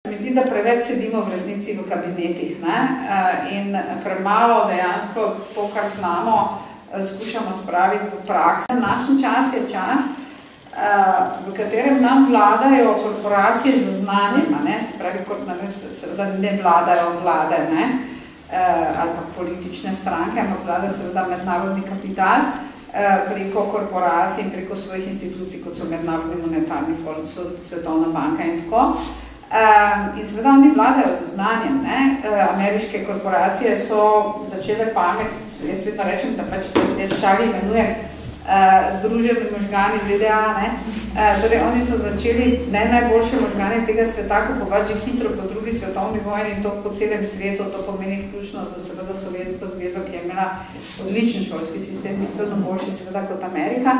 Mi zdi, da preveč sedimo v resnici v kabinetih, ne? In premalo dejansko to, kar znamo, skušamo spraviti v prakso. Našen čas je čas, v katerem nam vladajo korporacije z znanjem, se pravi, kot seveda ne vladajo vlade, ne? Ali pa politične stranke, ampak vlada seveda mednarodni kapital preko korporacij in preko svojih institucij, kot so Mednarodni monetarni fond, Svetovna banka in tako. In seveda oni vladajo z znanjem. Ameriške korporacije so začele pamet, jaz vedno rečem, da pač šali imenuje združeni možgani ZDA. Torej, oni so začeli najboljše možgane tega sveta kupovati že hitro po drugi svetovni vojni in to po celem svetu, to pomeni vključno za seveda Sovjetsko zvezo, ki je imela odličen šolski sistem, bistveno boljši seveda kot Amerika.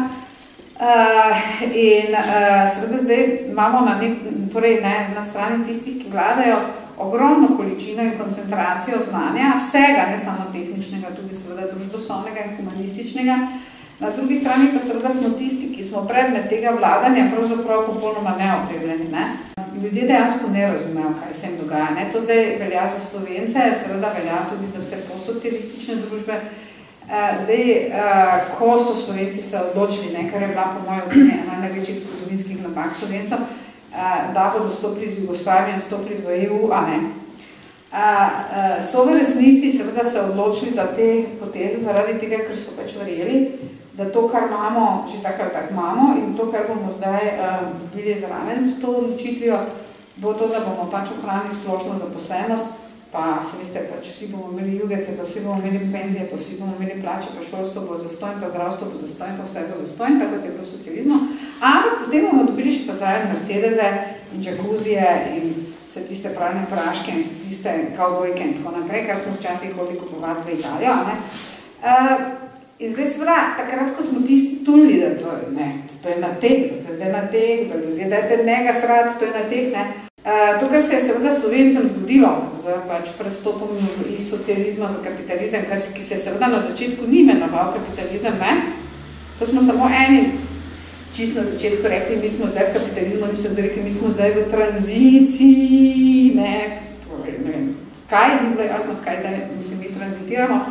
In seveda zdaj imamo na strani tistih, ki vladajo ogromno količino in koncentracijo znanja, vsega, ne samo tehničnega, tudi seveda družboslovnega in humanističnega. Na drugi strani pa seveda smo tisti, ki smo predmet tega vladanja pravzaprav popolnoma neopremljeni. Ljudje dejansko ne razumejo, kaj se jim dogaja. To zdaj velja za Slovence, seveda velja tudi za vse postsocialistične družbe. Zdaj, ko so Slovenci se odločili, kar je bila po mojem oceni ena največjih zgodovinskih napak Slovencov, da bodo stopili z Jugoslavijo in stopili v EU, a ne. So v resnici seveda se odločili za te poteze zaradi tega, ker so pač verjeli, da to, kar imamo, že takrat tako imamo in to, kar bomo zdaj bili zraven s to odločitvijo, bo to, da bomo pač ohranili splošno zaposlenost, pa se veste, pač vsi bomo imeli jugece, pa vsi bomo imeli penzije, pa vsi bomo imeli plače, pa šolstvo bo zastojn, pa zdravstvo bo zastojn, pa vse bo zastojn, tako kot je bilo v socializmu. Ampak potem bomo dobili še pa zraven Mercedese in džakuzije in vse tiste pravne praške in vse tiste kavbojke in tako naprej, kar smo včasih hodili kupovati v Italijo. In zdaj seveda, takrat, ko smo tisti tulili, da to je na tek, da je zdaj na tek, da ljudje dajte njega srati, to je na tek, ne. To, kar se je seveda Slovencem zgodilo z pač prestopom iz socializma v kapitalizem, ki se je seveda na začetku ni imenoval kapitalizem, to smo samo eni čisto na začetku rekli, mi smo zdaj v kapitalizmu, oni so zdaj rekli, mi smo zdaj v tranziciji, ne vem, kaj, ni bilo jasno, v kaj zdaj mi tranzitiramo.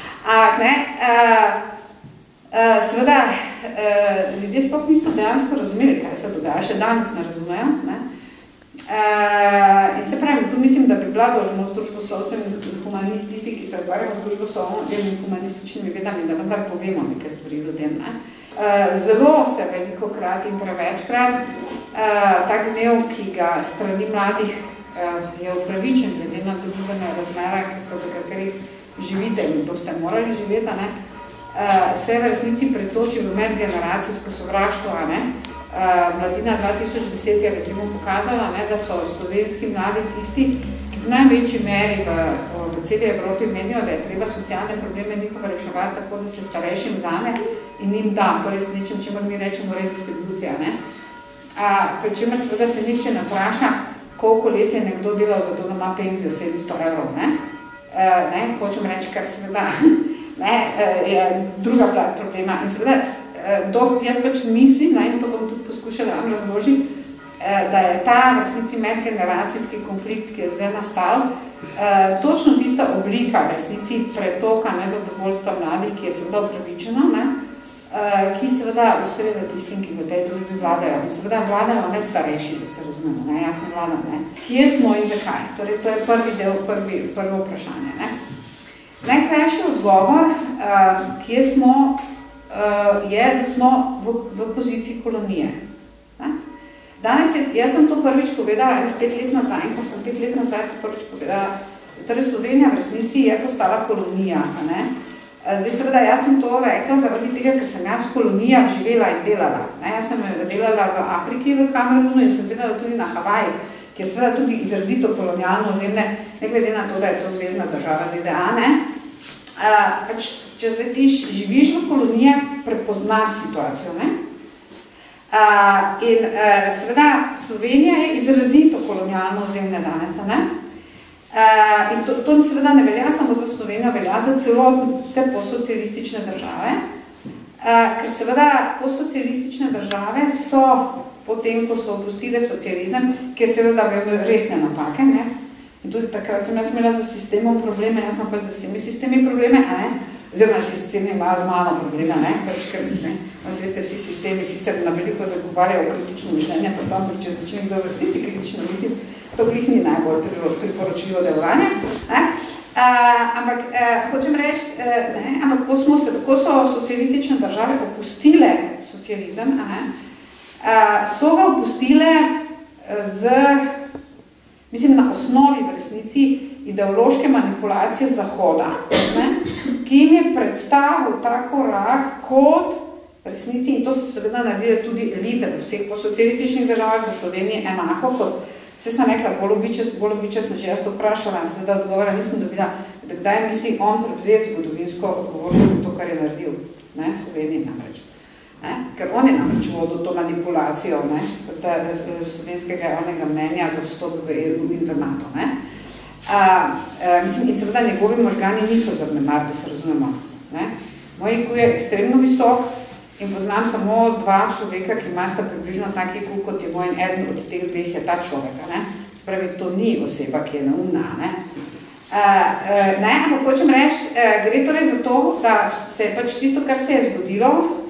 Seveda, ljudje sploh niso dejansko razumeli, kaj se dogaja, še danes ne razumejo. In se pravim, tu mislim, da bi bila dolžnost družboslovcem in humanististi, ki se ukvarjamo z družboslovnimi in humanističnimi vedami, da vendar povemo nekaj stvari ljudem. Zelo se velikokrat in prevečkrat ta gnev, ki ga strani mladih je upravičen glede na družbene razmere, ki so v katerih živite in boste morali živeti, se v resnici pretoči v medgeneracijsko sovraštvo. Mladina 2010 je recimo pokazala, da so slovenski mladi tisti, ki v največji meri v celi Evropi menijo, da je treba socialne probleme njihove reševati tako, da se starejšim vzame in njim da, torej s nečem, čemer mi rečemo redistribucija. Pri čemer seveda se nihče ne vpraša, koliko let je nekdo delal za to, da ima penzijo 700 evrov. Hočem reči, kar seveda je druga plat problema. In seveda, jaz pač mislim, in to bom tudi poskušala vam razložiti, da je ta v resnici medgeneracijski konflikt, ki je zdaj nastal, točno tista oblika v resnici pretoka nezadovoljstva mladih, ki je seveda upravičena, ki seveda ustreza tistim, ki v tej družbi vladajo. In seveda vladajo ne starejši, da se razumemo, jaz ne vladam. Kje smo in zakaj? Torej, to je prvi del, prvo vprašanje. Najkrajši odgovor, kje smo, je, da smo v poziciji kolonije. Danes, jaz sem to prvič povedala 5 let nazaj, ko sem 5 let nazaj to prvič povedala, torej Slovenija v resnici je postala kolonija. Zdaj seveda, jaz sem to rekla zaradi tega, ker sem jaz v kolonijah živela in delala. Jaz sem delala v Afriki, v Kamerunu in sem delala tudi na Havaji, ki je seveda tudi izrazito kolonialno ozemlje, ne glede na to, da je to zvezna država ZDA. Če zdaj ti živiš v kolonijah, prepoznaš situacijo. In seveda Slovenija je izrazito kolonialno ozemlje danes. In to seveda ne velja samo za Slovenijo, velja za celotno vse postsocialistične države, ker seveda postsocialistične države so potem, ko so opustile socializem, kjer seveda imajo resne napake, ne? In tudi takrat sem jaz imela za sistemom probleme, jaz imam pač za vsemi sistemi probleme, ne? Oziroma sistemi imajo z malo problema, ne? Pač, ker, ne? Veste, vsi sistemi sicer na veliko zagovarjajo kritično mišljenje, potem, če začne kdo v resnici kritično misliti, to glih ni najbolj priporočljivo delovanje, ne? Ampak hočem reči, ampak ko so socialistične države opustile socializem, so ga opustile z, mislim, na osnovi v resnici ideološke manipulacije Zahoda, ki jim je predstavil ta korak kot v resnici, in to se seveda naredili tudi elite v vseh posocialističnih državah v Sloveniji enako kot, se sem rekla, Golobiče sem že jaz to vprašala, seveda odgovora nisem dobila, kdaj misli on prevzeti zgodovinsko odgovornost za to, kar je naredil, ne, Sloveniji namreč. Ker on je namreč vodil to manipulacijo slovenskega javnega mnenja za vstop v EU in v NATO. Mislim, in seveda njegovi možgani niso zanemar, da se razumemo. Moj IQ je ekstremno visok in poznam samo dva človeka, ki imata približno taki IQ, kot je moj, in eden od teh dveh je ta človeka. Spravi, to ni oseba, ki je neumna. Ampak hočem reči, gre torej za to, da se je pač tisto, kar se je zgodilo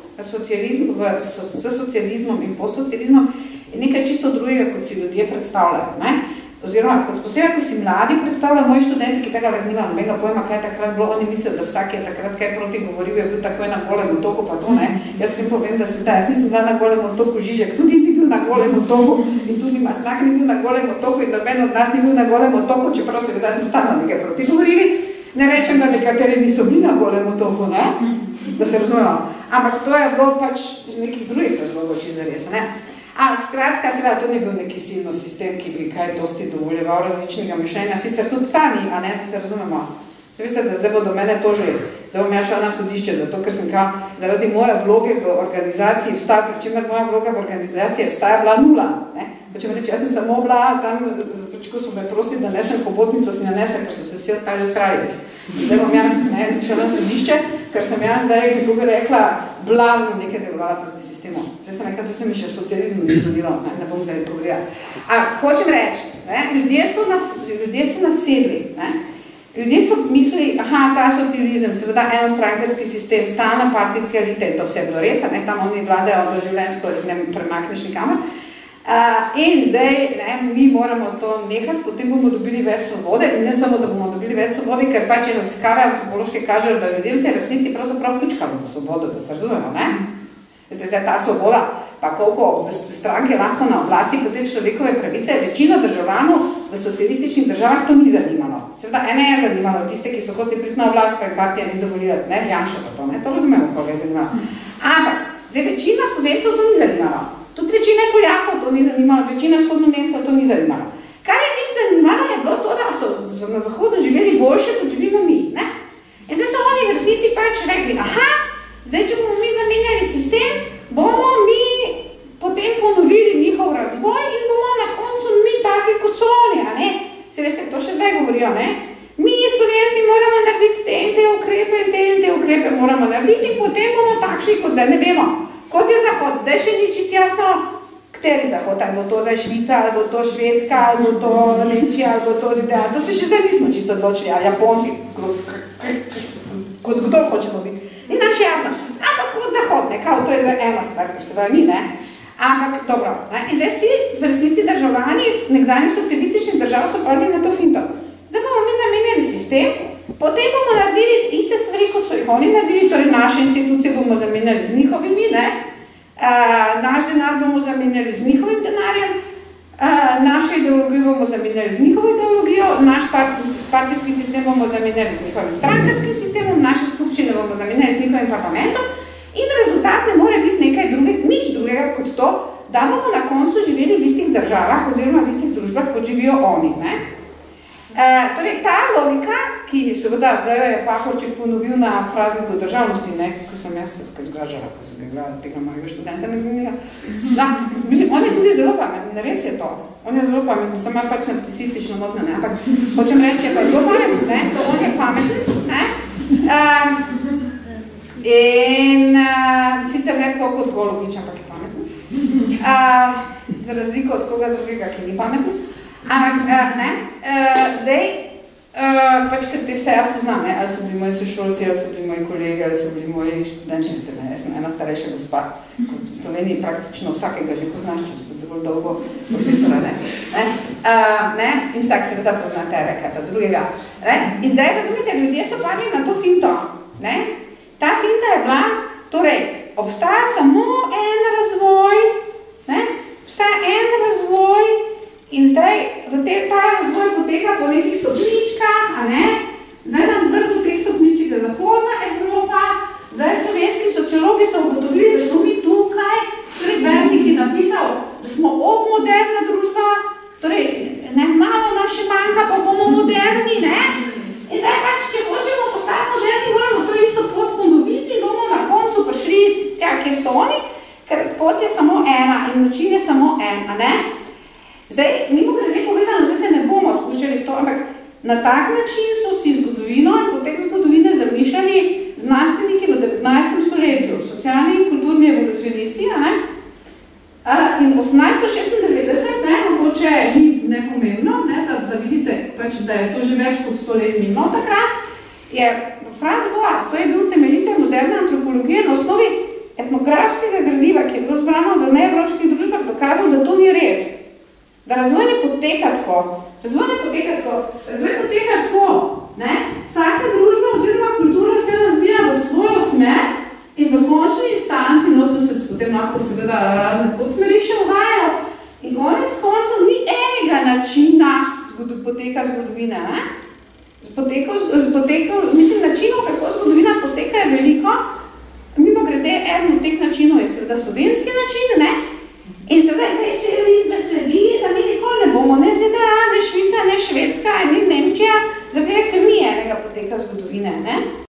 s socializmom in posocializmom, je nekaj čisto drugega, kot si ljudje predstavljajo. Oziroma, kot posebej, ko si mladi predstavljajo, moji študenti, ki tega nima nobenega pojma, kaj je takrat bilo, oni mislijo, da vsak je takrat kaj proti govoril, je bil takoj na Golem otoku, pa to ne. Jaz sem povem, da jaz nisem bila na Golem otoku, Žižek tudi ni bil na Golem otoku in tudi Mastnak ni bil na Golem otoku in noben od nas ni bil na Golem otoku, čeprav seveda smo stalno nekaj proti govorili. Ne rečem, da nekateri niso bili na Golem otoku, ne? Da se razumemo. Ampak to je bilo pač iz nekih drugih razlogov, če zares, ne? Ampak skratka, seveda, to ni bil neki silno sistem, ki bi kaj dosti dovoljeval različnega mišljenja, sicer tudi ta nima, ne, da se razumemo. Se veste, da zdaj bo do mene to že, zdaj bom ja šla na sodišče, zato ker sem zaradi moje vloge v organizaciji vstaja, pri čemer moja vloga v organizaciji vstaja bila nula, ne. Počem reči, jaz sem samo bila tam, ko so me prosili, da nesem hobotnico, sem jo nesla, ker so se vsi ostali ustrajali. Zdaj bom jaz šla na sodišče, ker sem jaz zdaj, kako bi rekla, blazno nekaj delovala proti sistemu. Zdaj sem rekla, to se mi še v socializmu ni zgodilo, ne bom zdaj govorila. Hočem reči, ljudje so nasedli, ljudje so mislili, ta socializem, seveda enostrankarski sistem, stalna partijske elite, in to vse je bilo res, tam oni vladajo doživljenjsko, ne premakneš nikamor. In zdaj mi moramo to nehati, potem bomo dobili več svobode in ne samo, da bomo dobili več svobode, ker pa če raziskave antropološke kažejo, da ljudem se je v resnici pravzaprav vključkalo za svobodo, da se razumemo, ne? Veste, zdaj ta svoboda, pa koliko stranke lahko na oblasti kot te človekove pravice, večino državljanov v socialističnih državah to ni zanimalo. Seveda, ene je zanimalo, tiste, ki so hoteli priti na oblast, pa jim partija ni dovolila, ne, Janša pa to, ne, to razumemo, koga je zanimalo. Ampak, zdaj večina Slovencev to ni zanimalo. Tudi večina Poljakov to ni zanimalo, večina vzhodno Nemcev to ni zanimalo. Kar je njih zanimalo je bilo to, da so na Zahodu živeli boljše, kot živimo mi, ne? In zdaj so oni v resnici pač rekli, zdaj, če bomo mi zamenjali sistem, bomo mi potem ponovili njihov razvoj in bomo na koncu mi taki kot so oni, a ne? Se veste, to še zdaj govorijo, ne? Mi, Slovenci, moramo narediti te ukrepe moramo narediti in potem bomo takšni, kot zdaj ne vemo. Kot je Zahod, zdaj še ni čist jasno, kateri Zahod, ali bo to zdaj Švica, ali bo to Švedska, ali bo to Nemčija, ali bo to ZDA, to se še zdaj nismo čisto odločili, ali Japonci, kot kdo hočemo biti. Ni nam še jasno, ampak kot Zahod, kao to je zdaj ena stvar, ker se ni, ne? Ampak, dobro, in zdaj vsi v resnici državljani nekdanjih socialističnih držav so padli na to finto. Zdaj bomo mi zamenjali sistem, potem bomo naredili iste stvari, kot so jih oni naredili, torej naše institucije bomo zamenjali z njihovimi, ne? Naš denar bomo zamenjali z njihovim denarjem, našo ideologijo bomo zamenjali z njihovo ideologijo, naš partijski sistem bomo zamenjali z njihovim strankarskim sistemom, naše skupščine bomo zamenjali z njihovim parlamentom in rezultat ne more biti nekaj nič drugega kot to, da bomo na koncu živeli v istih državah oziroma v istih družbah, kot živijo oni, ne? Torej, ta logika, ki seveda zdaj je Pahorček ponovil na prazniku državnosti, ne, ko sem jaz se zgražala, ko sem ga gledala tega mojega študenta, ne bi mislim, on je tudi zelo pameten, res je to. On je zelo pameten, sem ima pač narcisistično modno, ne, ampak hočem reči, je pa zelo pameten, ne, to on je pameten, ne. In sicer ne tako kot Golobič, ampak je pameten. Za razliko od koga drugega, ki ni pameten. Zdaj, pač ker te vse jaz poznam, ali so bili moji sošolci, ali so bili moji kolegi, ali so bili moji študenti, jaz sem ena starejša gospa, kot v Sloveniji praktično vsakega že poznaš, če so dovolj dolgo profesora, in vsak seveda pozna tebe, kaj pa drugega. In zdaj, razumite, ljudje so padli na to finto. Ta finta je bila, torej, obstaja samo en razvoj, in zdaj ta razvoj poteka po nekih stopničkah, zdaj na vrhu teh stopničk je Zahodna Evropa, zdaj slovenski sociologi so ugotovili, da smo mi tukaj, torej Bernik je napisal, da smo obmoderna družba, torej malo nam še manjka, pa bomo moderni, in zdaj pač, če hočemo postati moderni, moramo to isto pot ponoviti, bomo na koncu prišli tja, kjer so oni, ker pot je samo ena in način je samo en, Zdaj, mimogrede povedano, zdaj se ne bomo spuščali v to, ampak na tak način so si zgodovino in potek zgodovine zamišljali znanstveniki v 19. stoletju, socialni in kulturni evolucionisti, in 1896, mogoče ni nepomembno, da vidite, da je to že več kot 100 let mimo takrat, je Franz Boas, to je bil temeljitelj moderne antropologije na osnovi etnografskega gradiva, ki je bilo zbrano v neevropskih družbah, dokazal, da to ni res. Da razvoj ne poteka tako. Razvoj poteka tako. Vsaka družba oziroma kultura se razvija v svojo smer in v končni instanci, to se potem lahko seveda razne podsmeri še uvajajo, in konec koncev ni enega načina poteka zgodovine. Mislim, načinov, kako zgodovina poteka, je veliko. Mimogrede, eden od teh načinov je seveda slovenski način, in seveda zdaj se izbe sledi, da mi nikoli ne bomo ne ZDA, ne Švica, ne Švedska, ne Nemčija, zaradi tega, ker ni enega poteka zgodovine,